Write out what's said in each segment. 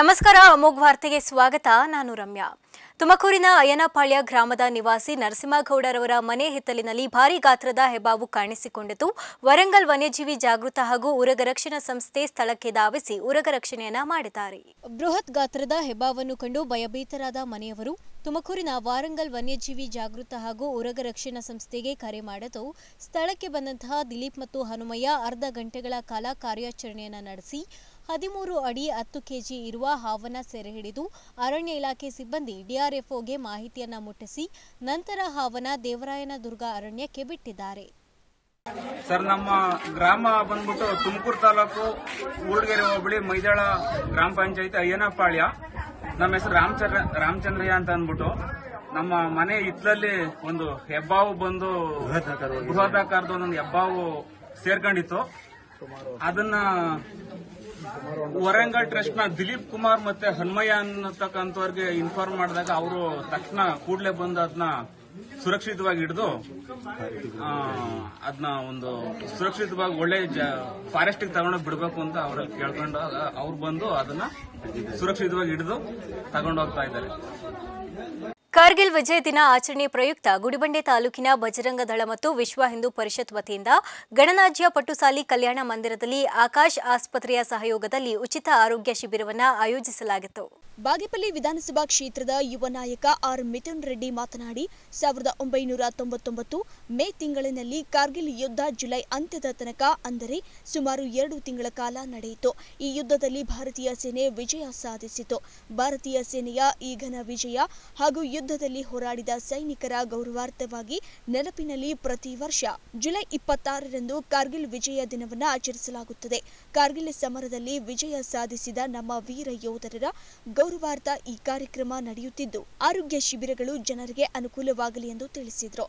ನಮಸ್ಕಾರ ಅಮೋಘ್ ವಾರ್ತೆಗೆ ಸ್ವಾಗತ. ನಾನು ರಮ್ಯಾ. ತುಮಕೂರಿನ ಅಯ್ಯನಪಾಳ್ಯ ಗ್ರಾಮದ ನಿವಾಸಿ ನರಸಿಂಹಗೌಡರವರ ಮನೆ ಹಿತ್ತಲಿನಲ್ಲಿ ಭಾರೀ ಗಾತ್ರದ ಹೆಬ್ಬಾವು ಕಾಣಿಸಿಕೊಂಡಿತು. ವರಂಗಲ್ ವನ್ಯಜೀವಿ ಜಾಗೃತ ಹಾಗೂ ಉರಗ ರಕ್ಷಣಾ ಸಂಸ್ಥೆ ಸ್ಥಳಕ್ಕೆ ಧಾವಿಸಿ ಉರಗ ರಕ್ಷಣೆಯನ್ನ ಮಾಡಿದ್ದಾರೆ. ಬೃಹತ್ ಗಾತ್ರದ ಹೆಬ್ಬಾವನ್ನು ಕಂಡು ಭಯಭೀತರಾದ ಮನೆಯವರು ತುಮಕೂರಿನ ವಾರಂಗಲ್ ವನ್ಯಜೀವಿ ಜಾಗೃತ ಹಾಗೂ ಉರಗ ರಕ್ಷಣಾ ಸಂಸ್ಥೆಗೆ ಕರೆ ಮಾಡಲು ಸ್ಥಳಕ್ಕೆ ಬಂದಂತಹ ದಿಲೀಪ್ ಮತ್ತು ಹನುಮಯ್ಯ ಅರ್ಧ ಗಂಟೆಗಳ ಕಾಲ ಕಾರ್ಯಾಚರಣೆಯನ್ನು ನಡೆಸಿ 13 ಅಡಿ 10 ಕೆಜಿ ಇರುವ ಹಾವನ್ನ ಸೆರೆ ಹಿಡಿದು ಅರಣ್ಯ ಇಲಾಖೆ ಸಿಬ್ಬಂದಿ ಡಿಆರ್ಎಫ್ಒಗೆ ಮಾಹಿತಿಯನ್ನ ಮುಟ್ಟಿಸಿ ನಂತರ ಹಾವನ್ನ ದೇವರಾಯನದುರ್ಗ ಅರಣ್ಯಕ್ಕೆ ಬಿಟ್ಟಿದ್ದಾರೆ. ಸರ್, ನಮ್ಮ ಗ್ರಾಮ ಬಂದ್ಬಿಟ್ಟು ತುಮಕೂರು ತಾಲೂಕು ಊರ್ಗೆರೆ ಹೋಬಳಿ ಮೈದಾಳ ಗ್ರಾಮ ಪಂಚಾಯತ್ ಅಯ್ಯನಪಾಳ್ಯ. ನಮ್ಮ ಹೆಸರು ರಾಮಚಂದ್ರಯ್ಯ ಅಂತ ಅಂದ್ಬಿಟ್ಟು ನಮ್ಮ ಮನೆ ಹಿತ್ತಲಲ್ಲಿ ಒಂದು ಹೆಬ್ಬಾವು ಬಂದು ಬೃಹದಾಕಾರದ ಒಂದೊಂದು ಹೆಬ್ಬಾವು ಸೇರ್ಕೊಂಡಿತ್ತು. ಅದನ್ನ ವರಂಗಲ್ ಟ್ರಸ್ಟ್ ನ ದಿಲೀಪ್ ಕುಮಾರ್ ಮತ್ತೆ ಹನುಮಯ್ಯ ಅನ್ನತಕ್ಕಂಥವ್ರಿಗೆ ಇನ್ಫಾರ್ಮ್ ಮಾಡಿದಾಗ ಅವರು ತಕ್ಷಣ ಕೂಡಲೇ ಬಂದು ಅದನ್ನ ಸುರಕ್ಷಿತವಾಗಿ ಹಿಡಿದು ಅದನ್ನ ಒಂದು ಸುರಕ್ಷಿತವಾಗಿ ಒಳ್ಳೆ ಫಾರೆಸ್ಟಿಗೆ ತಗೊಂಡೋಗಿ ಬಿಡಬೇಕು ಅಂತ ಅವ್ರಲ್ಲಿ ಕೇಳ್ಕೊಂಡು ಅವ್ರು ಬಂದು ಅದನ್ನ ಸುರಕ್ಷಿತವಾಗಿ ಹಿಡಿದು ತಗೊಂಡೋಗ್ತಾ ಇದ್ದಾರೆ. ಕಾರ್ಗಿಲ್ ವಿಜಯ ದಿನ ಆಚರಣೆ ಪ್ರಯುಕ್ತ ಗುಡಿಬಂಡೆ ತಾಲೂಕಿನ ಬಜರಂಗ ದಳ ಮತ್ತು ವಿಶ್ವ ಹಿಂದೂ ಪರಿಷತ್ ವತಿಯಿಂದ ಗಣರಾಜ್ಯ ಪಟುಸಾಲಿ ಕಲ್ಯಾಣ ಮಂದಿರದಲ್ಲಿ ಆಕಾಶ್ ಆಸ್ಪತ್ರೆಯ ಸಹಯೋಗದಲ್ಲಿ ಉಚಿತ ಆರೋಗ್ಯ ಶಿಬಿರವನ್ನು ಆಯೋಜಿಸಲಾಗಿತ್ತು. ಬಾಗೇಪಲ್ಲಿ ವಿಧಾನಸಭಾ ಕ್ಷೇತ್ರದ ಯುವ ನಾಯಕ ಆರ್ ಮಿಥುನ್ ರೆಡ್ಡಿ ಮಾತನಾಡಿ 1999 ಮೇ ತಿಂಗಳಿನಲ್ಲಿ ಕಾರ್ಗಿಲ್ ಯುದ್ಧ ಜುಲೈ ಅಂತ್ಯದ ತನಕ ಅಂದರೆ ಸುಮಾರು 2 ತಿಂಗಳ ಕಾಲ ನಡೆಯಿತು. ಈ ಯುದ್ಧದಲ್ಲಿ ಭಾರತೀಯ ಸೇನೆ ವಿಜಯ ಸಾಧಿಸಿತು. ಭಾರತೀಯ ಸೇನೆಯ ಈ ಘನ ವಿಜಯ ಹಾಗೂ ಯುದ್ಧದಲ್ಲಿ ಹೋರಾಡಿದ ಸೈನಿಕರ ಗೌರವಾರ್ಥವಾಗಿ ನೆನಪಿನಲ್ಲಿ ಪ್ರತಿ ವರ್ಷ ಜುಲೈ 26ರಂದು ಕಾರ್ಗಿಲ್ ವಿಜಯ ದಿನವನ್ನು ಆಚರಿಸಲಾಗುತ್ತದೆ. ಕಾರ್ಗಿಲ್ ಸಮರದಲ್ಲಿ ವಿಜಯ ಸಾಧಿಸಿದ ನಮ್ಮ ವೀರ ಯೋಧರರ ಗೌರವಾರ್ಥ ಈ ಕಾರ್ಯಕ್ರಮ ನಡೆಯುತ್ತಿದ್ದು ಆರೋಗ್ಯ ಶಿಬಿರಗಳು ಜನರಿಗೆ ಅನುಕೂಲವಾಗಲಿ ಎಂದು ತಿಳಿಸಿದರು.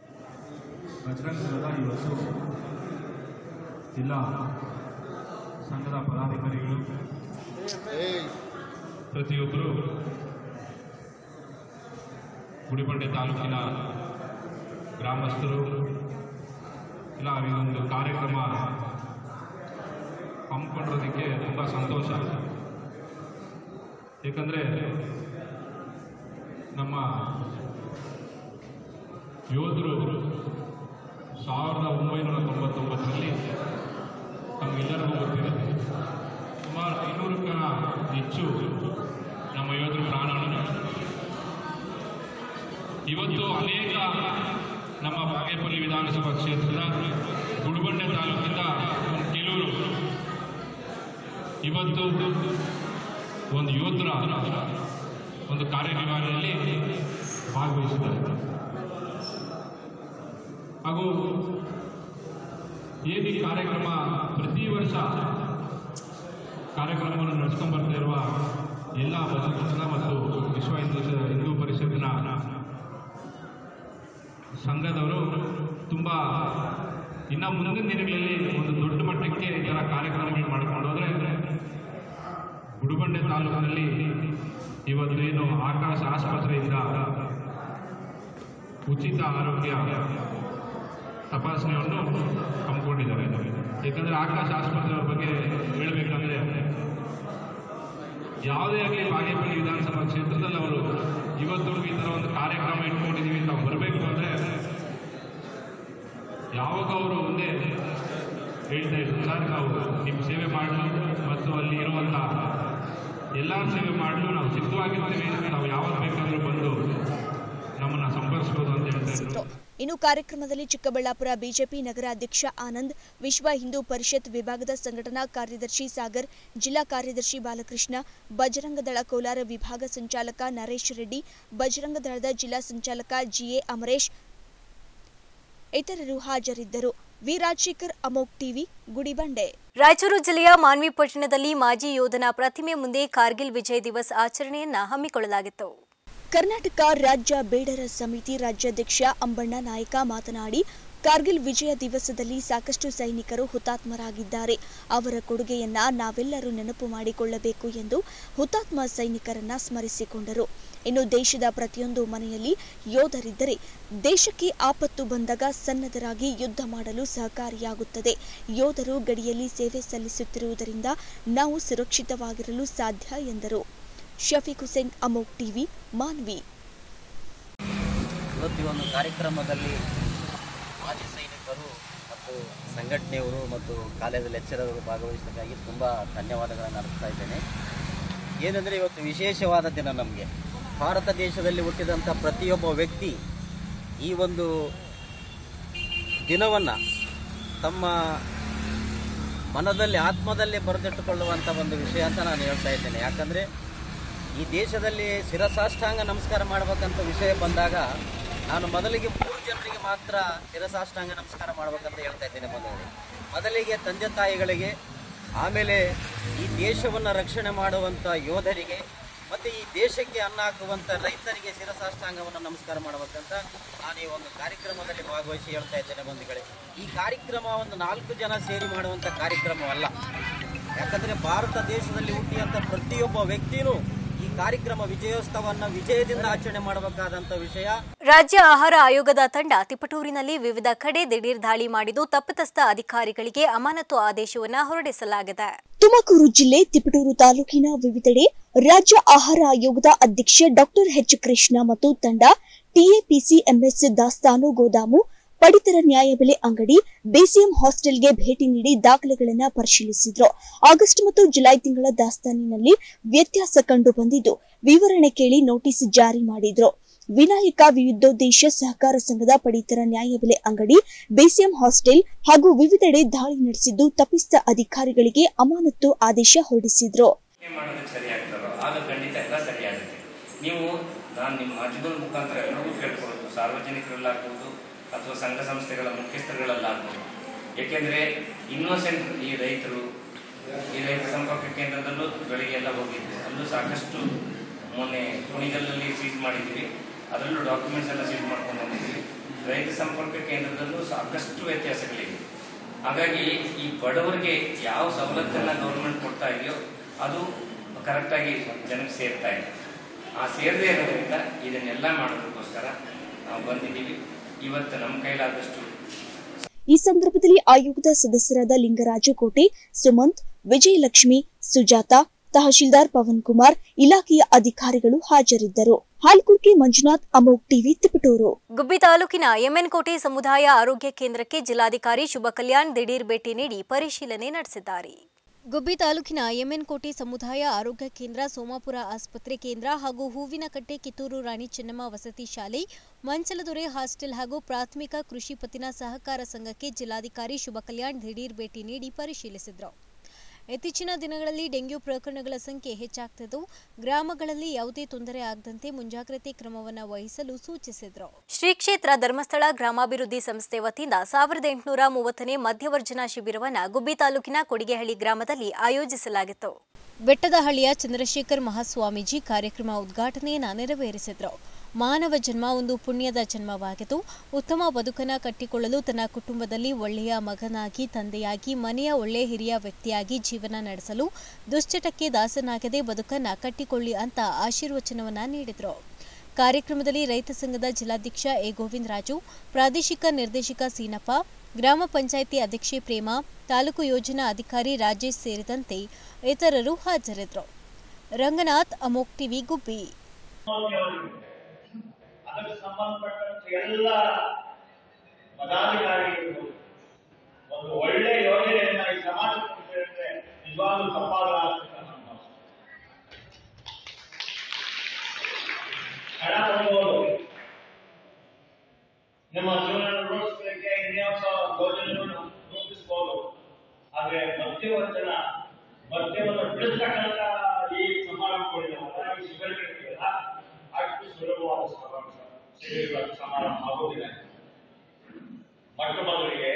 ಜಿಲ್ಲಾ ಸಂಘದ ಪದಾಧಿಕಾರಿಗಳು ಪ್ರತಿಯೊಬ್ಬರು ಗುಡಿಬಂಡೆ ತಾಲೂಕಿನ ಗ್ರಾಮಸ್ಥರು ಇಲ್ಲ ಈ ಒಂದು ಕಾರ್ಯಕ್ರಮ ಹಮ್ಮಿಕೊಂಡಿರೋದಕ್ಕೆ ತುಂಬ ಸಂತೋಷ. ಏಕೆಂದರೆ ನಮ್ಮ ಯೋಧರು 1999ರಲ್ಲಿ ನಮಗೆಲ್ಲರಿಗೂ ಗೊತ್ತಿದೆ ಸುಮಾರು 500ಕ್ಕೂ ಹೆಚ್ಚು ನಮ್ಮ ಯೋಧರು ಪ್ರಾಣವನ್ನು ಇವತ್ತು ಅನೇಕ ನಮ್ಮ ಬಾಗೇಪಲ್ಲಿ ವಿಧಾನಸಭಾ ಕ್ಷೇತ್ರದ ಗುಡಿಬಂಡೆ ತಾಲೂಕಿನ ಕೆಲವರು ಇವತ್ತು ಒಂದು ಯೋಧರ ಒಂದು ಕಾರ್ಯನಿರ್ವಹಣೆಯಲ್ಲಿ ಭಾಗವಹಿಸಿದ್ದಾರೆ. ಹಾಗೂ ಏನು ಈ ಕಾರ್ಯಕ್ರಮ ಪ್ರತಿ ವರ್ಷ ಕಾರ್ಯಕ್ರಮವನ್ನು ನಡೆಸ್ಕೊಂಡು ಬರ್ತಾ ಇರುವ ಎಲ್ಲ ಬಸವನ ಮತ್ತು ವಿಶ್ವ ಹಿಂದೂ ಪರಿಷತ್ತಿನ ಸಂಘದವರು ತುಂಬ ಇನ್ನು ಮುಂದಿನ ದಿನಗಳಲ್ಲಿ ಒಂದು ದೊಡ್ಡ ಮಟ್ಟಕ್ಕೆ ಈ ಥರ ಕಾರ್ಯಕ್ರಮಗಳು ಮಾಡಿಕೊಂಡು ಹೋದರೆ ಗುಡಿಬಂಡೆ ತಾಲೂಕಿನಲ್ಲಿ ಇವತ್ತು ಏನು ಆಕಾಶ ಆಸ್ಪತ್ರೆಯಿಂದ ಉಚಿತ ಆರೋಗ್ಯ ತಪಾಸಣೆಯನ್ನು ಹಮ್ಮಿಕೊಂಡಿದ್ದಾರೆ. ಏಕೆಂದರೆ ಆಕಾಶ ಆಸ್ಪತ್ರೆಯ ಬಗ್ಗೆ ಹೇಳಬೇಕಂದ್ರೆ ಯಾವುದೇ ಆಗಲಿ ಬಾಗೇಪಲ್ಲಿ ವಿಧಾನಸಭಾ ಕ್ಷೇತ್ರದಲ್ಲಿ ಅವರು ಇವತ್ತವರೆಗೂ ಈ ಥರ ಒಂದು ಕಾರ್ಯಕ್ರಮ ಇಟ್ಕೊಂಡಿದ್ದೀವಿ ನಾವು ಬರಬೇಕು ಅಂದರೆ ಯಾವಾಗ ಅವರು ಒಂದೇ ಹೇಳ್ತಾ ಇದ್ರು, ಸರ್ ನಾವು ನಿಮ್ಮ ಸೇವೆ ಮಾಡಲು ಮತ್ತು ಅಲ್ಲಿ ಇರುವಂಥ ಎಲ್ಲ ಸೇವೆ ಮಾಡಲು ನಾವು ಸಿದ್ಧವಾಗಿರ್ತೀವಿ, ನಾವು ಯಾವಾಗ ಬೇಕಾದರೂ ಬಂದು ನಮ್ಮನ್ನು ಸಂಪರ್ಕಿಸಬಹುದು ಅಂತ ಹೇಳ್ತಾ ಇದ್ರು. ಇನ್ನು ಕಾರ್ಯಕ್ರಮದಲ್ಲಿ ಚಿಕ್ಕಬಳ್ಳಾಪುರ ಬಿಜೆಪಿ ನಗರ ಅಧ್ಯಕ್ಷ ಆನಂದ್, ವಿಶ್ವ ಹಿಂದೂ ಪರಿಷತ್ ವಿಭಾಗದ ಸಂಘಟನಾ ಕಾರ್ಯದರ್ಶಿ ಸಾಗರ್, ಜಿಲ್ಲಾ ಕಾರ್ಯದರ್ಶಿ ಬಾಲಕೃಷ್ಣ, ಬಜರಂಗ ದಳ ಕೋಲಾರ ವಿಭಾಗ ಸಂಚಾಲಕ ನರೇಶ್ ರೆಡ್ಡಿ, ಬಜರಂಗ ದಳದ ಜಿಲ್ಲಾ ಸಂಚಾಲಕ ಜಿಎ ಅಮರೇಶ್ ಇತರರು ಹಾಜರಿದ್ದರು. ವಿರಾಜಶೇಖರ್, ಅಮೋಘ್ ಟಿವಿ, ಗುಡಿಬಂಡೆ. ರಾಯಚೂರು ಜಿಲ್ಲೆಯ ಮಾನ್ವಿ ಪಟ್ಟಣದಲ್ಲಿ ಮಾಜಿ ಯೋಧನ ಪ್ರತಿಮೆ ಮುಂದೆ ಕಾರ್ಗಿಲ್ ವಿಜಯ್ ದಿವಸ್ ಆಚರಣೆಯನ್ನ ಹಮ್ಮಿಕೊಳ್ಳಲಾಗಿತ್ತು. ಕರ್ನಾಟಕ ರಾಜ್ಯ ಬೇಡರ ಸಮಿತಿ ರಾಜ್ಯಾಧ್ಯಕ್ಷ ಅಂಬಣ್ಣ ನಾಯಕ ಮಾತನಾಡಿ, ಕಾರ್ಗಿಲ್ ವಿಜಯ ದಿವಸದಲ್ಲಿ ಸಾಕಷ್ಟು ಸೈನಿಕರು ಹುತಾತ್ಮರಾಗಿದ್ದಾರೆ. ಅವರ ಕೊಡುಗೆಯನ್ನ ನಾವೆಲ್ಲರೂ ನೆನಪು ಮಾಡಿಕೊಳ್ಳಬೇಕು ಎಂದು ಹುತಾತ್ಮ ಸೈನಿಕರನ್ನ ಸ್ಮರಿಸಿಕೊಂಡರು. ಇನ್ನು ದೇಶದ ಪ್ರತಿಯೊಂದು ಮನೆಯಲ್ಲಿ ಯೋಧರಿದ್ದರೆ ದೇಶಕ್ಕೆ ಆಪತ್ತು ಬಂದಾಗ ಸನ್ನದ್ಧರಾಗಿ ಯುದ್ಧ ಮಾಡಲು ಸಹಕಾರಿಯಾಗುತ್ತದೆ. ಯೋಧರು ಗಡಿಯಲ್ಲಿ ಸೇವೆ ಸಲ್ಲಿಸುತ್ತಿರುವುದರಿಂದ ನಾವು ಸುರಕ್ಷಿತವಾಗಿರಲು ಸಾಧ್ಯ ಎಂದರು. ಶಫೀಕ್ ಹುಸೇನ್, ಅಮೋಕ್ ಟಿವಿ, ಮಾನ್ವಿ. ಇವತ್ತು ಈ ಒಂದು ಕಾರ್ಯಕ್ರಮದಲ್ಲಿ ಮಾಜಿ ಸೈನಿಕರು ಮತ್ತು ಸಂಘಟನೆಯವರು ಮತ್ತು ಕಾಲೇಜು ಲೆಕ್ಚರರು ಭಾಗವಹಿಸಬೇಕಾಗಿ ತುಂಬ ಧನ್ಯವಾದಗಳನ್ನು ಅರ್ಪಿಸ್ತಾ ಇದ್ದೇನೆ. ಏನಂದರೆ ಇವತ್ತು ವಿಶೇಷವಾದ ದಿನ. ನಮಗೆ ಭಾರತ ದೇಶದಲ್ಲಿ ಹುಟ್ಟಿದಂಥ ಪ್ರತಿಯೊಬ್ಬ ವ್ಯಕ್ತಿ ಈ ಒಂದು ದಿನವನ್ನು ತಮ್ಮ ಮನದಲ್ಲಿ ಆತ್ಮದಲ್ಲಿ ಬರೆದಿಟ್ಟುಕೊಳ್ಳುವಂಥ ಒಂದು ವಿಷಯ ಅಂತ ನಾನು ಹೇಳ್ತಾ ಇದ್ದೇನೆ. ಯಾಕಂದರೆ ಈ ದೇಶದಲ್ಲಿ ಶಿರಸಾಷ್ಟಾಂಗ ನಮಸ್ಕಾರ ಮಾಡಬೇಕಂತ ವಿಷಯ ಬಂದಾಗ ನಾನು ಮೊದಲಿಗೆ 3 ಜನರಿಗೆ ಮಾತ್ರ ಶಿರಸಾಷ್ಟಾಂಗ ನಮಸ್ಕಾರ ಮಾಡಬೇಕಂತ ಹೇಳ್ತಾ ಇದ್ದೇನೆ. ಮೊದಲಿಗೆ ತಂದೆ ತಾಯಿಗಳಿಗೆ, ಆಮೇಲೆ ಈ ದೇಶವನ್ನು ರಕ್ಷಣೆ ಮಾಡುವಂಥ ಯೋಧರಿಗೆ ಮತ್ತು ಈ ದೇಶಕ್ಕೆ ಅನ್ನ ಹಾಕುವಂಥ ರೈತರಿಗೆ ಶಿರಸಾಷ್ಟಾಂಗವನ್ನು ನಮಸ್ಕಾರ ಮಾಡಬೇಕಂತ ನಾನು ಈ ಒಂದು ಕಾರ್ಯಕ್ರಮದಲ್ಲಿ ಭಾಗವಹಿಸಿ ಹೇಳ್ತಾ ಇದ್ದೇನೆ. ಬಂಧುಗಳೇ, ಈ ಕಾರ್ಯಕ್ರಮ ಒಂದು 4 ಜನ ಸೇರಿ ಮಾಡುವಂಥ ಕಾರ್ಯಕ್ರಮವಲ್ಲ. ಯಾಕಂದರೆ ಭಾರತ ದೇಶದಲ್ಲಿ ಹುಟ್ಟಿದಂಥ ಪ್ರತಿಯೊಬ್ಬ ವ್ಯಕ್ತಿಯೂ ಈ ಕಾರ್ಯಕ್ರಮ ವಿಜಯೋತ್ಸವವನ್ನು ವಿಜಯದಿಂದ ಆಚರಣೆ ಮಾಡಬೇಕಾದಂಥ ವಿಷಯ. ರಾಜ್ಯ ಆಹಾರ ಆಯೋಗದ ತಂಡ ತಿಪಟೂರಿನಲ್ಲಿ ವಿವಿಧ ಕಡೆ ದಿಢೀರ್ ದಾಳಿ ಮಾಡಿದ್ದು ತಪ್ಪಿತಸ್ಥ ಅಧಿಕಾರಿಗಳಿಗೆ ಅಮಾನತು ಆದೇಶವನ್ನು ಹೊರಡಿಸಲಾಗಿದೆ. ತುಮಕೂರು ಜಿಲ್ಲೆ ತಿಪಟೂರು ತಾಲೂಕಿನ ವಿವಿಧೆಡೆ ರಾಜ್ಯ ಆಹಾರ ಆಯೋಗದ ಅಧ್ಯಕ್ಷ ಡಾಕ್ಟರ್ ಎಚ್ ಕೃಷ್ಣ ಮತ್ತು ತಂಡ ಟಿಎಪಿಸಿ ಎಂಎಸ್ ದಾಸ್ತಾನು ಗೋದಾಮು, ಪಡಿತರ ನ್ಯಾಯಬೆಲೆ ಅಂಗಡಿ, ಬಿಸಿಎಂ ಹಾಸ್ಟೆಲ್ಗೆ ಭೇಟಿ ನೀಡಿ ದಾಖಲೆಗಳನ್ನು ಪರಿಶೀಲಿಸಿದ್ರು. ಆಗಸ್ಟ್ ಮತ್ತು ಜುಲೈ ತಿಂಗಳ ದಾಸ್ತಾನಿನಲ್ಲಿ ವ್ಯತ್ಯಾಸ ಕಂಡು ಬಂದಿದ್ದು ವಿವರಣೆ ಕೇಳಿ ನೋಟಿಸ್ ಜಾರಿ ಮಾಡಿದ್ರು. ವಿನಾಯಕ ವಿವಿಧೋದ್ದೇಶ ಸಹಕಾರ ಸಂಘದ ಪಡಿತರ ನ್ಯಾಯಬೆಲೆ ಅಂಗಡಿ, ಬಿಸಿಎಂ ಹಾಸ್ಟೆಲ್ ಹಾಗೂ ವಿವಿಧೆಡೆ ದಾಳಿ ನಡೆಸಿದ್ದು ತಪ್ಪಿಸ್ಥ ಅಧಿಕಾರಿಗಳಿಗೆ ಅಮಾನತು ಆದೇಶ ಹೊರಡಿಸಿದ್ರು. ಅಥವಾ ಸಂಘ ಸಂಸ್ಥೆಗಳ ಮುಖ್ಯಸ್ಥರುಗಳಲ್ಲಾಗಬಹುದು. ಏಕೆಂದರೆ ಇನ್ನೋಸೆಂಟ್ ಈ ರೈತ ಸಂಪರ್ಕ ಕೇಂದ್ರದಲ್ಲೂ ಬೆಳಿಗ್ಗೆ ಎಲ್ಲ ಹೋಗಿದ್ವಿ. ಅಲ್ಲೂ ಸಾಕಷ್ಟು ಮೊನ್ನೆ ಕುಣಿಗಲ್ಲಲ್ಲಿ ಸೀಸ್ ಮಾಡಿದ್ದೀವಿ. ಅದರಲ್ಲೂ ಡಾಕ್ಯುಮೆಂಟ್ಸ್ ಎಲ್ಲ ಸೀಸ್ ಮಾಡ್ಕೊಂಡು ಬಂದಿದ್ದೀವಿ. ರೈತ ಸಂಪರ್ಕ ಕೇಂದ್ರದಲ್ಲೂ ಸಾಕಷ್ಟು ವ್ಯತ್ಯಾಸಗಳಿವೆ. ಹಾಗಾಗಿ ಈ ಬಡವರಿಗೆ ಯಾವ ಸವಲತ್ತನ್ನು ಗೌರ್ಮೆಂಟ್ ಕೊಡ್ತಾ ಇದೆಯೋ ಅದು ಕರೆಕ್ಟಾಗಿ ಜನಕ್ಕೆ ಸೇರ್ತಾ ಇದೆ. ಆ ಸೇರದೇ ಇರೋದ್ರಿಂದ ಇದನ್ನೆಲ್ಲ ಮಾಡೋದಕ್ಕೋಸ್ಕರ ನಾವು ಬಂದಿದ್ದೀವಿ. ಇವತ್ತು ನಮ್ಮ ಕೈಲಾದಷ್ಟು. ಈ ಸಂದರ್ಭದಲ್ಲಿ ಆಯೋಗದ ಸದಸ್ಯರಾದ ಲಿಂಗರಾಜು ಕೋಟೆ, ಸುಮಂತ್, ವಿಜಯಲಕ್ಷ್ಮಿ, ಸುಜಾತಾ, ತಹಶೀಲ್ದಾರ್ ಪವನ್ ಕುಮಾರ್, ಇಲಾಖೆಯ ಅಧಿಕಾರಿಗಳು ಹಾಜರಿದ್ದರು. ಹಾಲ್ಕುರ್ಕಿ ಮಂಜುನಾಥ್, ಅಮೋಕ್ ಟಿವಿ, ತಿಪಟೂರು. ಗುಬ್ಬಿ ತಾಲೂಕಿನ ಎಮ್ಎನ್ಕೋಟೆ ಸಮುದಾಯ ಆರೋಗ್ಯ ಕೇಂದ್ರಕ್ಕೆ ಜಿಲ್ಲಾಧಿಕಾರಿ ಶುಭ ಕಲ್ಯಾಣ್ ದಿಢೀರ್ ಭೇಟಿ ನೀಡಿ ಪರಿಶೀಲನೆ ನಡೆಸಿದ್ದಾರೆ. ಗುಬ್ಬಿ ತಾಲೂಕಿನ ಎಮ್ಎನ್ಕೋಟೆ ಸಮುದಾಯ ಆರೋಗ್ಯ ಕೇಂದ್ರ, ಸೋಮಾಪುರ ಆಸ್ಪತ್ರೆ ಕೇಂದ್ರ ಹಾಗೂ ಹೂವಿನಕಟ್ಟೆ, ಕಿತ್ತೂರು ರಾಣಿ ಚೆನ್ನಮ್ಮ ವಸತಿ ಶಾಲೆ, ಮಂಚಲದೊರೆ ಹಾಸ್ಟೆಲ್ ಹಾಗೂ ಪ್ರಾಥಮಿಕ ಕೃಷಿ ಪತ್ತಿನ ಸಹಕಾರ ಸಂಘಕ್ಕೆ ಜಿಲ್ಲಾಧಿಕಾರಿ ಶುಭ ಕಲ್ಯಾಣ್ ದಿಢೀರ್ ಭೇಟಿ ನೀಡಿ ಪರಿಶೀಲಿಸಿದರು. ಇತ್ತೀಚಿನ ದಿನಗಳಲ್ಲಿ ಡೆಂಗ್ಯೂ ಪ್ರಕರಣಗಳ ಸಂಖ್ಯೆ ಹೆಚ್ಚಾಗ್ತಿದ್ದು ಗ್ರಾಮಗಳಲ್ಲಿ ಯಾವುದೇ ತೊಂದರೆ ಆಗದಂತೆ ಮುಂಜಾಗ್ರತೆ ಕ್ರಮವನ್ನು ವಹಿಸಲು ಸೂಚಿಸಿದರು. ಶ್ರೀ ಕ್ಷೇತ್ರ ಧರ್ಮಸ್ಥಳ ಗ್ರಾಮಾಭಿವೃದ್ಧಿ ಸಂಸ್ಥೆ ವತಿಯಿಂದ 1830ನೇ ಮಧ್ಯವರ್ಜನ ಶಿಬಿರವನ್ನು ಗುಬ್ಬಿ ತಾಲೂಕಿನ ಕೊಡಿಗೆಹಳ್ಳಿ ಗ್ರಾಮದಲ್ಲಿ ಆಯೋಜಿಸಲಾಗಿತ್ತು. ಬೆಟ್ಟದಹಳ್ಳಿಯ ಚಂದ್ರಶೇಖರ್ ಮಹಾಸ್ವಾಮೀಜಿ ಕಾರ್ಯಕ್ರಮ ಉದ್ಘಾಟನೆಯನ್ನು ನೆರವೇರಿಸಿದರು. ಮಾನವ ಜನ್ಮ ಒಂದು ಪುಣ್ಯದ ಜನ್ಮವಾಗಿದ್ದು ಉತ್ತಮ ಬದುಕನ್ನು ಕಟ್ಟಿಕೊಳ್ಳಲು ತನ್ನ ಕುಟುಂಬದಲ್ಲಿ ಒಳ್ಳೆಯ ಮಗನಾಗಿ, ತಂದೆಯಾಗಿ, ಮನೆಯ ಒಳ್ಳೆಯ ಹಿರಿಯ ವ್ಯಕ್ತಿಯಾಗಿ ಜೀವನ ನಡೆಸಲು ದುಶ್ಚಟಕ್ಕೆ ದಾಸನಾಗದೆ ಬದುಕನ್ನು ಕಟ್ಟಿಕೊಳ್ಳಿ ಅಂತ ಆಶೀರ್ವಚನವನ್ನು ನೀಡಿದರು. ಕಾರ್ಯಕ್ರಮದಲ್ಲಿ ರೈತ ಸಂಘದ ಜಿಲ್ಲಾಧ್ಯಕ್ಷ ಎ ಗೋವಿಂದರಾಜು, ಪ್ರಾದೇಶಿಕ ನಿರ್ದೇಶಕ ಸೀನಪ್ಪ, ಗ್ರಾಮ ಪಂಚಾಯಿತಿ ಅಧ್ಯಕ್ಷೆ ಪ್ರೇಮ, ತಾಲೂಕು ಯೋಜನಾ ಅಧಿಕಾರಿ ರಾಜೇಶ್ ಸೇರಿದಂತೆ ಇತರರು ಹಾಜರಿದ್ದರು. ರಂಗನಾಥ್, ಅಮೋಕ್ ಟಿವಿ, ಗುಬ್ಬಿ. ಅದಕ್ಕೆ ಸಂಬಂಧಪಟ್ಟಂತೆ ಎಲ್ಲ ಪದಾಧಿಕಾರಿಗಳು ಒಂದು ಒಳ್ಳೆ ಯೋಜನೆಯನ್ನ ಈ ಸಮಾಜಕ್ಕೆ ನಿಜವಾಗ್ಲೂ ತಪ್ಪಾದ ಹಣ ಕೊಡಬಹುದು. ನಿಮ್ಮ ಜೀವನ ರೂಪಿಸಲಿಕ್ಕೆ ಇನ್ನೊಂದು ಯೋಜನೆಗಳನ್ನು ರೂಪಿಸಬಹುದು. ಆದ್ರೆ ಮದ್ಯವನ್ನು ಬಿಡಿಸ್ತಕ್ಕಂಥ ಈ ಸಮಾರಂಭಗಳಿಲ್ಲ, ಈ ಶಿಬಿರಗಳಿಲ್ಲ, ಅಷ್ಟು ಸುಲಭವಾದ ಸಮಾರಂಭ ಆಗುವುದಿಲ್ಲ. ಮೊಟ್ಟ ಮೊದಲಿಗೆ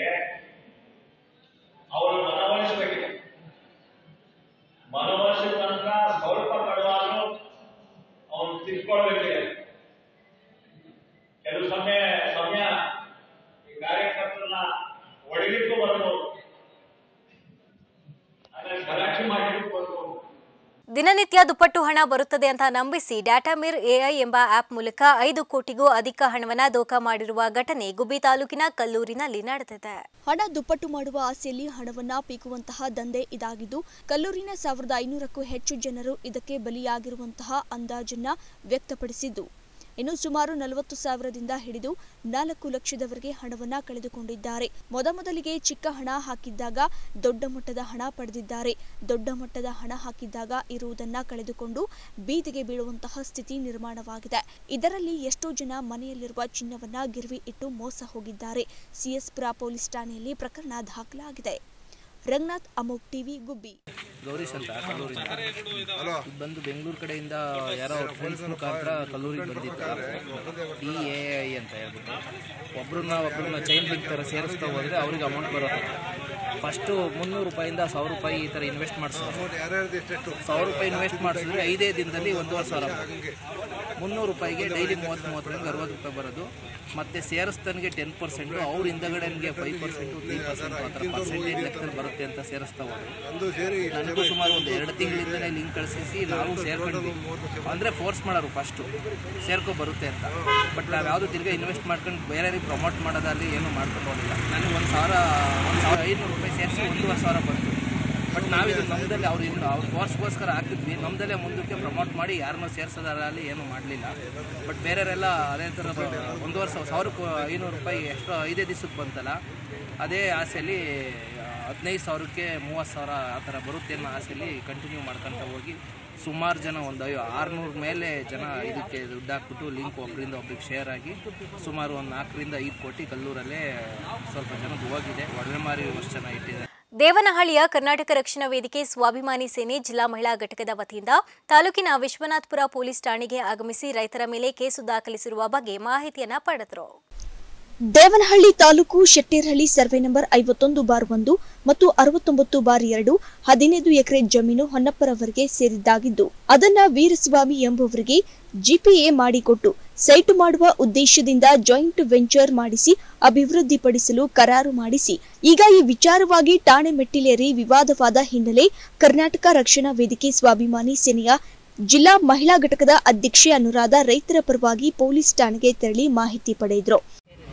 ಅವರ ಮನವೊಲಿಸಬೇಕಿದೆ. ಮನವೊಲಿಸಿದ ನಂತರ ಸ್ವಲ್ಪ ಕಡುವಾದರೂ ಅವನು ತಿಳ್ಕೊಳ್ಬೇಕಿದೆ. ಕೆಲವು ಸಮಯ ಈ ಕಾರ್ಯಕರ್ತರನ್ನ ಒಳಗಿಟ್ಟು ಬರ್ಬೋದು, ಗಲಾಟೆ ಮಾಡಲಿಕ್ಕೆ ಬರ್ಬೋದು. ದಿನನಿತ್ಯ ದುಪ್ಪಟ್ಟು ಹಣ ಬರುತ್ತದೆ ಅಂತ ನಂಬಿಸಿ ಡಾಟಾಮಿರ್ ಎಐ ಎಂಬ ಆಪ್ ಮೂಲಕ 5 ಕೋಟಿಗೂ ಅಧಿಕ ಹಣವನ್ನು ದೋಖ ಮಾಡಿರುವ ಘಟನೆ ಗುಬ್ಬಿ ತಾಲೂಕಿನ ಕಲ್ಲೂರಿನಲ್ಲಿ ನಡೆದಿದೆ. ಹಣ ದುಪ್ಪಟ್ಟು ಮಾಡುವ ಆಸೆಯಲ್ಲಿ ಹಣವನ್ನ ಪೀಕುವಂತಹ ದಂಧೆ ಇದಾಗಿದ್ದು, ಕಲ್ಲೂರಿನ 1500ಕ್ಕೂ ಹೆಚ್ಚು ಜನರು ಇದಕ್ಕೆ ಬಲಿಯಾಗಿರುವಂತಹ ಅಂದಾಜನ್ನ ವ್ಯಕ್ತಪಡಿಸಿದ್ದು, ಇನ್ನು ಸುಮಾರು 40,000ದಿಂದ ಹಿಡಿದು 4 ಲಕ್ಷದವರೆಗೆ ಹಣವನ್ನ ಕಳೆದುಕೊಂಡಿದ್ದಾರೆ. ಮೊದಲಿಗೆ ಚಿಕ್ಕ ಹಣ ಹಾಕಿದ್ದಾಗ ದೊಡ್ಡ ಮಟ್ಟದ ಹಣ ಪಡೆದಿದ್ದಾರೆ. ದೊಡ್ಡ ಮಟ್ಟದ ಹಣ ಹಾಕಿದ್ದಾಗ ಇರುವುದನ್ನ ಕಳೆದುಕೊಂಡು ಬೀದಿಗೆ ಬೀಳುವಂತಹ ಸ್ಥಿತಿ ನಿರ್ಮಾಣವಾಗಿದೆ. ಇದರಲ್ಲಿ ಎಷ್ಟೋ ಜನ ಮನೆಯಲ್ಲಿರುವ ಚಿನ್ನವನ್ನ ಗಿರ್ವಿ ಇಟ್ಟು ಮೋಸ ಹೋಗಿದ್ದಾರೆ. ಸಿಎಸ್ಪುರ ಪೊಲೀಸ್ ಠಾಣೆಯಲ್ಲಿ ಪ್ರಕರಣ ದಾಖಲಾಗಿದೆ. ರಂಗನಾಥ್, ಅಮೋಕ್ ಟಿವಿ, ಗುಬ್ಬಿ. ಗೌರೀಶ್ ಅಂತ ಕಲ್ಲೂರಿಂದ ಬಂದು ಬೆಂಗಳೂರು ಕಡೆಯಿಂದ ಯಾರೋ ಫ್ರೆಂಡ್ಸ್ ಮುಖಾಂತರ ಕಲ್ಲೂರಿಗೆ ಬಂದಿತ್ತು. DAI ಅಂತ ಹೇಳ್ಬಿಟ್ಟು ಒಬ್ರನ್ನ ಚೈನ್ ಲಿಂಕ್ ಥರ ಸೇರಿಸ್ತಾ ಹೋದರೆ ಅವ್ರಿಗೆ ಅಮೌಂಟ್ ಬರುತ್ತೆ. ಫಸ್ಟು 300 ರೂಪಾಯಿಂದ 1000 ರೂಪಾಯಿ ಈ ಥರ ಇನ್ವೆಸ್ಟ್ ಮಾಡಿಸೋದು. 1000 ರೂಪಾಯಿ ಇನ್ವೆಸ್ಟ್ ಮಾಡಿಸಿದ್ರೆ 5 ದಿನದಲ್ಲಿ 1,500. 300 ರೂಪಾಯಿಗೆ ಡೈಲಿ 30-30ರಿಂದ 60 ರೂಪಾಯಿ ಬರೋದು. ಮತ್ತು ಸೇರಿಸ್ತಾನಿಗೆ 10%, ಅವ್ರ ಹಿಂದಗಡೆಗೆ 5%, 3% ಆ ಥರ ಪರ್ಸೆಂಟೇಜ್ ಲೆಕ್ಕದಲ್ಲಿ ಬರುತ್ತೆ ಅಂತ ಸೇರಿಸ್ತಾ ಹೋದ್ರು. ನನಗೂ ಸುಮಾರು ಒಂದು 2 ತಿಂಗಳಿಂದಲೇ ಲಿಂಕ್ ಕಳಿಸಿ ನಾವು ಸೇರ್ಕೊಂಡ್ವಿ. ಅಂದರೆ ಫೋರ್ಸ್ ಮಾಡೋರು ಫಸ್ಟು ಸೇರ್ಕೊ ಬರುತ್ತೆ ಅಂತ. ಬಟ್ ನಾವು ಯಾವುದು ತಿರ್ಗಿ ಇನ್ವೆಸ್ಟ್ ಮಾಡ್ಕೊಂಡು ಬೇರೆಯವ್ರಿಗೆ ಪ್ರಮೋಟ್ ಮಾಡೋದಲ್ಲಿ ಏನೂ ಮಾಡ್ಕೊಂಡು ಹೋಗಿಲ್ಲ. ನನಗೆ 1,500 ರೂಪಾಯಿ ಸೇರಿಸಿ 1,500 ಬಂತು. ಬಟ್ ನಾವಿದು ನಮ್ಮದಲ್ಲಿ ಅವ್ರು ಫೋರ್ಸ್ಗೋಸ್ಕರ ಹಾಕಿದ್ವಿ. ನಮ್ಮದಲ್ಲೇ ಮುಂದಕ್ಕೆ ಪ್ರಮೋಟ್ ಮಾಡಿ ಯಾರನ್ನೂ ಸೇರಿಸೋದ್ರಲ್ಲಿ ಏನೂ ಮಾಡಲಿಲ್ಲ. ಬಟ್ ಬೇರೆಯವರೆಲ್ಲ ಅದೇ ಥರ 1,500 ರೂಪಾಯಿ ಎಷ್ಟು 5 ದಿವಸಕ್ಕೆ ಬಂತಲ್ಲ, ಅದೇ ಆಸೆಯಲ್ಲಿ 15,000ಕ್ಕೆ 30,000 ಆ ಥರ ಬರುತ್ತೆ ಅನ್ನೋ ಆಸೆಯಲ್ಲಿ ಕಂಟಿನ್ಯೂ ಮಾಡ್ಕೊತ ಹೋಗಿ ಸುಮಾರು ಜನ ಒಂದು 600 ಮೇಲೆ ಜನ ಇದಕ್ಕೆ ದುಡ್ಡು ಹಾಕ್ಬಿಟ್ಟು ಲಿಂಕ್ ಒಬ್ಬರಿಂದ ಒಬ್ರಿಗೆ ಶೇರ್ ಆಗಿ ಸುಮಾರು ಒಂದು 4ರಿಂದ 5 ಕೋಟಿ ಕಲ್ಲೂರಲ್ಲೇ ಸ್ವಲ್ಪ ಜನದ್ದು ಹೋಗಿದೆ. ಒಡವೆ ಮಾರಿ ಅಷ್ಟು ಜನ ಇಟ್ಟಿದ್ದಾರೆ. ದೇವನಹಳ್ಳಿಯ ಕರ್ನಾಟಕ ರಕ್ಷಣಾ ವೇದಿಕೆ ಸ್ವಾಭಿಮಾನಿ ಸೇನೆ ಜಿಲ್ಲಾ ಮಹಿಳಾ ಘಟಕದ ವತಿಯಿಂದ ತಾಲೂಕಿನ ವಿಶ್ವನಾಥಪುರ ಪೊಲೀಸ್ ಠಾಣೆಗೆ ಆಗಮಿಸಿ ರೈತರ ಮೇಲೆ ಕೇಸು ದಾಖಲಿಸಿರುವ ಬಗ್ಗೆ ಮಾಹಿತಿಯನ್ನ ಪಡೆದರು. ದೇವನಹಳ್ಳಿ ತಾಲೂಕು ಶೆಟ್ಟೇರಹಳ್ಳಿ ಸರ್ವೆ ನಂಬರ್ 51/1 ಮತ್ತು 69/2 15 ಎಕರೆ ಜಮೀನು ಹೊನ್ನಪ್ಪರವರಿಗೆ ಸೇರಿದ್ದಾಗಿದ್ದು, ಅದನ್ನ ವೀರಸ್ವಾಮಿ ಎಂಬುವರಿಗೆ ಜಿಪಿಎ ಮಾಡಿಕೊಟ್ಟು ಸೈಟು ಮಾಡುವ ಉದ್ದೇಶದಿಂದ ಜಾಯಿಂಟ್ ವೆಂಚರ್ ಮಾಡಿಸಿ ಅಭಿವೃದ್ಧಿಪಡಿಸಲು ಕರಾರು ಮಾಡಿಸಿ ಈಗ ಈ ವಿಚಾರವಾಗಿ ಠಾಣೆ ಮೆಟ್ಟಿಲೇರಿ ವಿವಾದವಾದ ಹಿನ್ನೆಲೆ ಕರ್ನಾಟಕ ರಕ್ಷಣಾ ವೇದಿಕೆ ಸ್ವಾಭಿಮಾನಿ ಸೇನೆಯ ಜಿಲ್ಲಾ ಮಹಿಳಾ ಘಟಕದ ಅಧ್ಯಕ್ಷೆ ಅನುರಾಧ ರೈತರ ಪರವಾಗಿ ಪೊಲೀಸ್ ಠಾಣೆಗೆ ತೆರಳಿ ಮಾಹಿತಿ ಪಡೆದರು.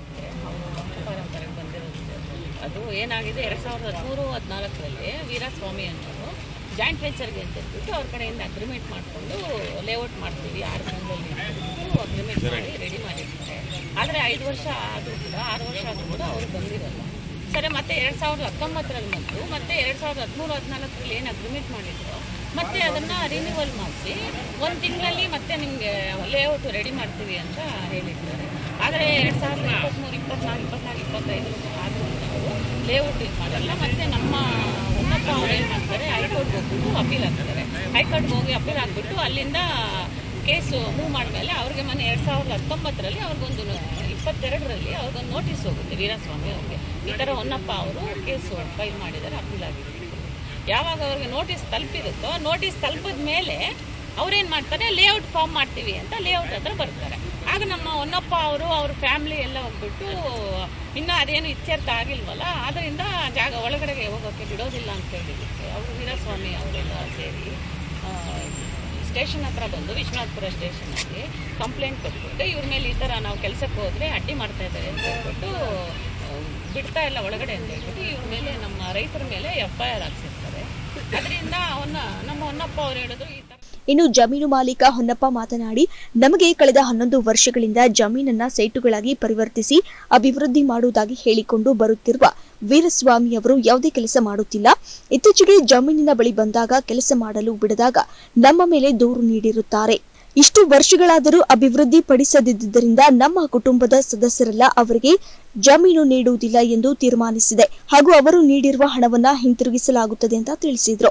ಅದು ಏನಾಗಿದೆ 2013-14ರಲ್ಲಿ ವೀರಸ್ವಾಮಿ ಅನ್ನೋರು ಜಾಯಿಂಟ್ ವೆಂಚರ್ಗೆ ಅಂತ ಹೇಳ್ಬಿಟ್ಟು ಅವ್ರ ಕಡೆಯಿಂದ ಅಗ್ರಿಮೆಂಟ್ ಮಾಡಿಕೊಂಡು ಲೇಔಟ್ ಮಾಡ್ತೀವಿ 6 ತಿಂಗಳಲ್ಲಿ ಅಗ್ರಿಮೆಂಟ್ ಮಾಡಿ ರೆಡಿ ಮಾಡಿರ್ತಾರೆ. ಆದರೆ 5 ವರ್ಷ ಆದರೂ ಕೂಡ 6 ವರ್ಷ ಆದರೂ ಕೂಡ ಅವರು ಬಂದಿರಲ್ಲ. ಸರಿ, ಮತ್ತೆ 2019ರಲ್ಲಿ ಬಂತು. ಮತ್ತೆ 2013-14ರಲ್ಲಿ ಏನು ಅಗ್ರಿಮೆಂಟ್ ಮಾಡಿದ್ರು ಮತ್ತೆ ಅದನ್ನು ರಿನ್ಯೂವಲ್ ಮಾಡಿಸಿ 1 ತಿಂಗಳಲ್ಲಿ ಮತ್ತೆ ನಿಮಗೆ ಲೇಔಟ್ ರೆಡಿ ಮಾಡ್ತೀವಿ ಅಂತ ಹೇಳಿದ್ದಾರೆ. ಆದರೆ 2023, 24, 25 ಆದರೂ ಅವರು ಲೇಔಟ್ ಇದು ಮಾಡಲ್ಲ. ಮತ್ತು ನಮ್ಮ ಉನ್ನತ ಅವ್ರು ಏನು ಮಾಡ್ತಾರೆ, ಹೈಕೋರ್ಟ್ಗೆ ಹೋಗ್ಬಿಟ್ಟು ಅಪೀಲ್ ಹಾಕ್ತಾರೆ. ಹೈಕೋರ್ಟ್ಗೆ ಹೋಗಿ ಅಪೀಲ್ ಹಾಕ್ಬಿಟ್ಟು ಅಲ್ಲಿಂದ ಕೇಸು ಮೂವ್ ಮಾಡಿದ್ಮೇಲೆ ಅವ್ರಿಗೆ ಮೊನ್ನೆ 2019ರಲ್ಲಿ ಅವ್ರಿಗೊಂದು 22ರಲ್ಲಿ ಅವ್ರಿಗೊಂದು ನೋಟಿಸ್ ಹೋಗುತ್ತೆ ವೀರಸ್ವಾಮಿ ಅವ್ರಿಗೆ. ಈ ಥರ ಹೊನ್ನಪ್ಪ ಅವರು ಕೇಸು ಫೈಲ್ ಮಾಡಿದ್ದಾರೆ, ಅಪೀಲ್ ಆಗಿದೆ. ಯಾವಾಗ ಅವ್ರಿಗೆ ನೋಟಿಸ್ ತಲುಪಿರುತ್ತೋ, ನೋಟಿಸ್ ತಲುಪಿದ ಮೇಲೆ ಅವ್ರೇನು ಮಾಡ್ತಾರೆ, ಲೇಔಟ್ ಫಾರ್ಮ್ ಮಾಡ್ತೀವಿ ಅಂತ ಲೇಔಟ್ ಹತ್ರ ಬರ್ತಾರೆ. ಆಗ ನಮ್ಮ ಹೊನ್ನಪ್ಪ ಅವರು ಅವ್ರ ಫ್ಯಾಮಿಲಿ ಎಲ್ಲ ಹೋಗ್ಬಿಟ್ಟು ಇನ್ನೂ ಅದೇನು ಇತ್ಯರ್ಥ ಆಗಿಲ್ವಲ್ಲ, ಆದ್ದರಿಂದ ಜಾಗ ಒಳಗಡೆಗೆ ಹೋಗೋಕ್ಕೆ ಬಿಡೋದಿಲ್ಲ ಅಂತ ಹೇಳಿದ್ದಕ್ಕೆ ಅವರು ವೀರಸ್ವಾಮಿ ಅವರೆಲ್ಲ ಸೇರಿ ಸ್ಟೇಷನ್ ಹತ್ರ ಬಂದು ವಿಶ್ವನಾಥಪುರ ಸ್ಟೇಷನಲ್ಲಿ ಕಂಪ್ಲೇಂಟ್ ಕೊಟ್ಬಿಟ್ಟು ಇವ್ರ ಮೇಲೆ ಈ ಥರ ನಾವು ಕೆಲಸಕ್ಕೆ ಹೋದರೆ ಅಡ್ಡಿ ಮಾಡ್ತಾ ಇದ್ದಾರೆ ಅಂತ ಹೇಳ್ಬಿಟ್ಟು ಬಿಡ್ತಾ ಇಲ್ಲ ಒಳಗಡೆ ಅಂತ ಹೇಳ್ಬಿಟ್ಟು ಇವ್ರ ಮೇಲೆ ನಮ್ಮ ರೈತರ ಮೇಲೆ FIR ಹಾಕ್ಸಿರ್ತಾರೆ. ಅದರಿಂದ ನಮ್ಮ ಹೊನ್ನಪ್ಪ ಅವ್ರು ಹೇಳಿದ್ರು ಈ ಥರ. ಇನ್ನು ಜಮೀನು ಮಾಲೀಕ ಹೊನ್ನಪ್ಪ ಮಾತನಾಡಿ, ನಮಗೆ ಕಳೆದ 11 ವರ್ಷಗಳಿಂದ ಜಮೀನನ್ನ ಸೈಟುಗಳಾಗಿ ಪರಿವರ್ತಿಸಿ ಅಭಿವೃದ್ಧಿ ಮಾಡುವುದಾಗಿ ಹೇಳಿಕೊಂಡು ಬರುತ್ತಿರುವ ವೀರಸ್ವಾಮಿ ಅವರು ಯಾವುದೇ ಕೆಲಸ ಮಾಡುತ್ತಿಲ್ಲ. ಇತ್ತೀಚೆಗೆ ಜಮೀನಿನ ಬಳಿ ಬಂದಾಗ ಕೆಲಸ ಮಾಡಲು ಬಿಡದಾಗ ನಮ್ಮ ಮೇಲೆ ದೂರು ನೀಡಿರುತ್ತಾರೆ. ಇಷ್ಟು ವರ್ಷಗಳಾದರೂ ಅಭಿವೃದ್ಧಿ ಪಡಿಸದಿದ್ದರಿಂದ ನಮ್ಮ ಕುಟುಂಬದ ಸದಸ್ಯರೆಲ್ಲ ಅವರಿಗೆ ಜಮೀನು ನೀಡುವುದಿಲ್ಲ ಎಂದು ತೀರ್ಮಾನಿಸಿದೆ ಹಾಗೂ ಅವರು ನೀಡಿರುವ ಹಣವನ್ನ ಹಿಂತಿರುಗಿಸಲಾಗುತ್ತದೆ ಅಂತ ತಿಳಿಸಿದರು.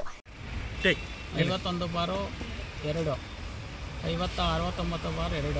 51/2, 5069/2,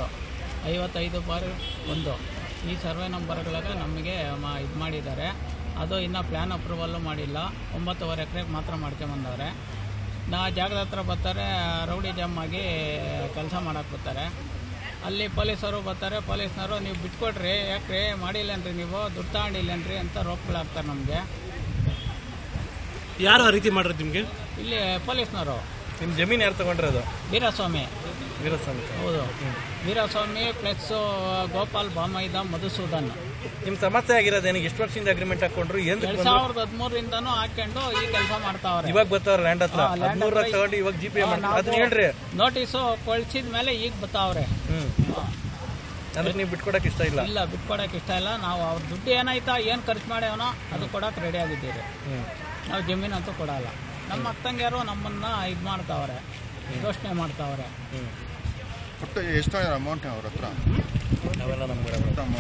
55/1 ಈ ಸರ್ವೆ ನಂಬರ್ಗಳಿಗೆ ನಮಗೆ ಇದು ಮಾಡಿದ್ದಾರೆ. ಅದು ಇನ್ನೂ ಪ್ಲ್ಯಾನ್ ಅಪ್ರೂವಲ್ಲು ಮಾಡಿಲ್ಲ. 9.5 ಎಕರೆಗೆ ಮಾತ್ರ ಮಾಡ್ಕೊಂಬಂದವ್ರೆ. ನಾ ಜಾಗದ ಹತ್ರ ಬರ್ತಾರೆ, ರೌಡಿ ಜಾಮ್ ಆಗಿ ಕೆಲಸ ಮಾಡಕ್ಕೆ ಬರ್ತಾರೆ. ಅಲ್ಲಿ ಪೊಲೀಸರು ಬರ್ತಾರೆ. ಪೊಲೀಸ್ನವರು ನೀವು ಬಿಟ್ಕೊಡ್ರಿ, ಯಾಕ್ರಿ ಮಾಡಿಲ್ಲೇನ್ರಿ, ನೀವು ದುಡ್ಡು ತಗೊಂಡಿಲ್ಲೇನ್ರಿ ಅಂತ ರೋಪ್ಗಳಾಗ್ತಾರೆ ನಮಗೆ. ಯಾರು ಆ ರೀತಿ ಮಾಡಿರೋದು ನಿಮಗೆ? ಇಲ್ಲಿ ಪೊಲೀಸ್ನವರು ನಿಮ್ಮ ಜಮೀನು ಯಾರು ತಗೊಂಡಿರೋದು? ವೀರಸ್ವಾಮಿ. ಹೌದು, ವೀರಸ್ವಾಮಿ ಪ್ಲಸ್ ಗೋಪಾಲ್ ಬಾಮೈದ ಮಧುಸೂದನ್. ನಿಮ್ಮ ಸಮಸ್ಯೆ ಆಗಿರೋದು ಏನಕ್ಕೆ? ಎಷ್ಟು ವರ್ಷದಿಂದ ಅಗ್ರಿಮೆಂಟ್ ಹಾಕೊಂಡ್ರು? 2013ರಿಂದನೂ ಹಾಕೊಂಡು ಈ ಕೆಲಸ ಮಾಡ್ತಾವ್ರೆ. ಇವಾಗ ಬರ್ತಾವ್ರೆ ಲ್ಯಾಂಡ್ ಹತ್ರ 13 ತಗೊಂಡು ಇವಾಗ GPA ಅದನ್ನ ಹೇಳ್ರಿ. ನೋಟಿಸು ಕಳಿಸಿದ ಮೇಲೆ ಈಗ ಬರ್ತಾವ್ರೆ. ಅಂದ್ರೆ ನೀವು ಬಿಟ್ಕೊಡಕ್ಕೆ ಇಷ್ಟ ಇಲ್ಲ? ಇಲ್ಲ, ಬಿಟ್ಕೊಡಕ್ಕೆ ಇಷ್ಟ ಇಲ್ಲ. ನಾವು ಅವ್ರ ದುಡ್ಡು ಏನಾಯ್ತಾ ಏನು ಖರ್ಚು ಮಾಡ್ಯಾವನೋ ಅದು ಕೊಡಕ್ಕೆ ರೆಡಿ ಆಗಿದ್ದೀರಿ. ನಾವು ಜಮೀನಂತೂ ಕೊಡಲ್ಲ. ನಮ್ಮ ಅಕ್ಕಂಗ್ಯಾರು ನಮ್ಮನ್ನ ಇದು ಮಾಡ್ತಾವ್ರೆ, ಯೋಚನೆ ಮಾಡ್ತಾವ್ರೆ. ಒಟ್ಟು ಎಷ್ಟು ಅಮೌಂಟ್ ಅವ್ರ ಹತ್ರ? ನಾವೆಲ್ಲ ನಮ್ಗೆ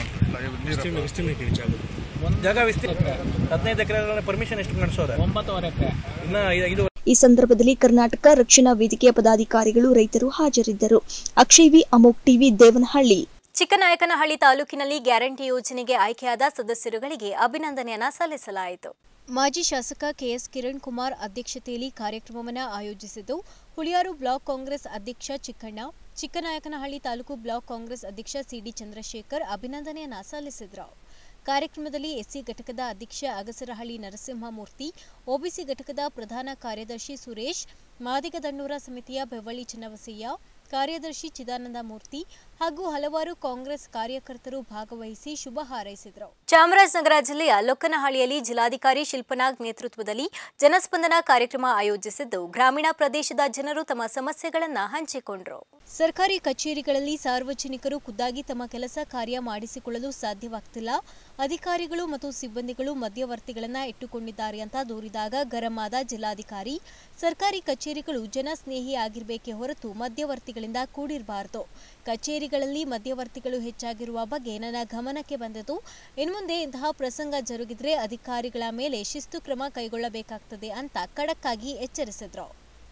ಜಾಗ ವಿಸ್ತೀರ್ಣ 15 ಎಕರೆ ಪರ್ಮಿಷನ್ ಎಷ್ಟು ನಡೆಸೋರೆ? 9.5 ಎಕರೆ. ಇನ್ನು ಈ ಸಂದರ್ಭದಲ್ಲಿ ಕರ್ನಾಟಕ ರಕ್ಷಣಾ ವೇದಿಕೆಯ ಪದಾಧಿಕಾರಿಗಳು, ರೈತರು ಹಾಜರಿದ್ದರು. Akshay V, Amogh TV, Devanahalli. ಚಿಕ್ಕನಾಯಕನಹಳ್ಳಿ ತಾಲೂಕಿನಲ್ಲಿ ಗ್ಯಾರಂಟಿ ಯೋಜನೆಗೆ ಆಯ್ಕೆಯಾದ ಸದಸ್ಯರುಗಳಿಗೆ ಅಭಿನಂದನೆಯನ್ನ ಸಲ್ಲಿಸಲಾಯಿತು. ಮಾಜಿ ಶಾಸಕ ಕೆಎಸ್ ಕಿರಣ್ ಕುಮಾರ್ ಅಧ್ಯಕ್ಷತೆಯಲ್ಲಿ ಕಾರ್ಯಕ್ರಮವನ್ನು ಆಯೋಜಿಸಿದ್ದು, ಹುಳಿಯಾರು ಬ್ಲಾಕ್ ಕಾಂಗ್ರೆಸ್ ಅಧ್ಯಕ್ಷ ಚಿಕ್ಕಣ್ಣ, ಚಿಕ್ಕನಾಯಕನಹಳ್ಳಿ ತಾಲೂಕು ಬ್ಲಾಕ್ ಕಾಂಗ್ರೆಸ್ ಅಧ್ಯಕ್ಷ ಸಿಡಿ ಚಂದ್ರಶೇಖರ್ ಅಭಿನಂದನೆಯನ್ನ ಸಲ್ಲಿಸಿದರು. ಕಾರ್ಯಕ್ರಮದಲ್ಲಿ ಎಸ್ಸಿ ಘಟಕದ ಅಧ್ಯಕ್ಷ ಅಗಸರಹಳ್ಳಿ ನರಸಿಂಹಮೂರ್ತಿ, ಒಬಿಸಿ ಘಟಕದ ಪ್ರಧಾನ ಕಾರ್ಯದರ್ಶಿ ಸುರೇಶ್, ಮಾದಿಗದಣ್ಣೂರ ಸಮಿತಿಯ ಬೆವಳ್ಳಿ ಚನ್ನಬಸಯ್ಯ, ಕಾರ್ಯದರ್ಶಿ ಚಿದಾನಂದ ಮೂರ್ತಿ ಹಾಗೂ ಹಲವಾರು ಕಾಂಗ್ರೆಸ್ ಕಾರ್ಯಕರ್ತರು ಭಾಗವಹಿಸಿ ಶುಭ ಹಾರೈಸಿದರು. ಚಾಮರಾಜನಗರ ಜಿಲ್ಲೆಯ ಲೊಕ್ಕನಹಳ್ಳಿಯಲ್ಲಿ ಜಿಲ್ಲಾಧಿಕಾರಿ ಶಿಲ್ಪನಾಗ್ ನೇತೃತ್ವದಲ್ಲಿ ಜನಸ್ಪಂದನ ಕಾರ್ಯಕ್ರಮ ಆಯೋಜಿಸಿದ್ದು, ಗ್ರಾಮೀಣ ಪ್ರದೇಶದ ಜನರು ತಮ್ಮ ಸಮಸ್ಯೆಗಳನ್ನು ಹಂಚಿಕೊಂಡರು. ಸರ್ಕಾರಿ ಕಚೇರಿಗಳಲ್ಲಿ ಸಾರ್ವಜನಿಕರು ಖುದ್ದಾಗಿ ತಮ್ಮ ಕೆಲಸ ಕಾರ್ಯ ಮಾಡಿಸಿಕೊಳ್ಳಲು ಸಾಧ್ಯವಾಗ್ತಿಲ್ಲ, ಅಧಿಕಾರಿಗಳು ಮತ್ತು ಸಿಬ್ಬಂದಿಗಳು ಮಧ್ಯವರ್ತಿಗಳನ್ನ ಇಟ್ಟುಕೊಂಡಿದ್ದಾರೆ ಅಂತ ದೂರಿದಾಗ ಗರಂ ಆದ ಜಿಲ್ಲಾಧಿಕಾರಿ, ಸರ್ಕಾರಿ ಕಚೇರಿಗಳು ಜನಸ್ನೇಹಿ ಆಗಿರಬೇಕೇ ಹೊರತು ಮಧ್ಯವರ್ತಿಗಳಿಂದ ಕೂಡಿರಬಾರದು. ಕಚೇರಿಗಳಲ್ಲಿ ಮಧ್ಯವರ್ತಿಗಳು ಹೆಚ್ಚಾಗಿರುವ ಬಗ್ಗೆ ನನ್ನ ಗಮನಕ್ಕೆ ಬಂದಿದ್ದು, ಇನ್ಮುಂದೆ ಇಂತಹ ಪ್ರಸಂಗ ಜರುಗಿದ್ರೆ ಅಧಿಕಾರಿಗಳ ಮೇಲೆ ಶಿಸ್ತು ಕ್ರಮ ಕೈಗೊಳ್ಳಬೇಕಾಗುತ್ತದೆ ಅಂತ ಖಡಕ್ ಆಗಿ ಎಚ್ಚರಿಸಿದ್ರು.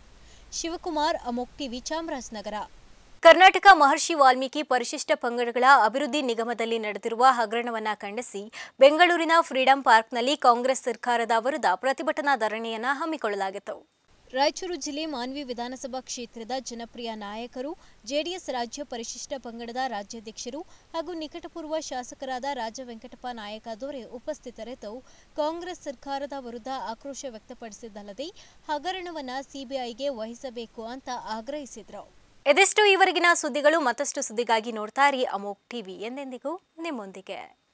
ಶಿವಕುಮಾರ್, ಅಮೋಕ್ ಟಿವಿ, ಚಾಮರಾಜನಗರ. ಕರ್ನಾಟಕ ಮಹರ್ಷಿ ವಾಲ್ಮೀಕಿ ಪರಿಶಿಷ್ಟ ಪಂಗಡಗಳ ಅಭಿವೃದ್ಧಿ ನಿಗಮದಲ್ಲಿ ನಡೆದಿರುವ ಹಗರಣವನ್ನು ಖಂಡಿಸಿ ಬೆಂಗಳೂರಿನ ಫ್ರೀಡಂ ಪಾರ್ಕ್ನಲ್ಲಿ ಕಾಂಗ್ರೆಸ್ ಸರ್ಕಾರದ ವಿರುದ್ಧ ಪ್ರತಿಭಟನಾ ಧರಣಿಯನ್ನು ಹಮ್ಮಿಕೊಳ್ಳಲಾಗಿತ್ತು. ರಾಯಚೂರು ಜಿಲ್ಲೆ ಮಾನ್ವಿ ವಿಧಾನಸಭಾ ಕ್ಷೇತ್ರದ ಜನಪ್ರಿಯ ನಾಯಕರು, ಜೆಡಿಎಸ್ ರಾಜ್ಯ ಪರಿಶಿಷ್ಟ ಪಂಗಡದ ರಾಜ್ಯಾಧ್ಯಕ್ಷರು ಹಾಗೂ ನಿಕಟಪೂರ್ವ ಶಾಸಕರಾದ ರಾಜ ವೆಂಕಟಪ್ಪ ನಾಯಕ ದೊರೆ ಉಪಸ್ಥಿತರಿದ್ದು, ಕಾಂಗ್ರೆಸ್ ಸರ್ಕಾರದ ವಿರುದ್ಧ ಆಕ್ರೋಶ ವ್ಯಕ್ತಪಡಿಸಿದ್ದಲ್ಲದೆ ಹಗರಣವನ್ನು ಸಿಬಿಐಗೆ ವಹಿಸಬೇಕು ಅಂತ ಆಗ್ರಹಿಸಿದರು. ಇದಿಷ್ಟು ಈವರೆಗಿನ ಸುದ್ದಿಗಳು. ಮತ್ತಷ್ಟು ಸುದ್ದಿಗಾಗಿ ನೋಡ್ತಾ ಇರಿ ಅಮೋಕ್ ಟಿವಿ, ಎಂದೆಂದಿಗೂ ನಿಮ್ಮೊಂದಿಗೆ.